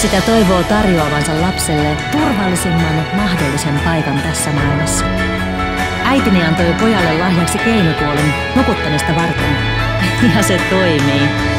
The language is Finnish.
Sitä toivoo tarjoavansa lapselle turvallisimman mahdollisen paikan tässä maailmassa. Äitini antoi pojalle lahjaksi keinutuolin nukuttamista varten. Ja se toimii.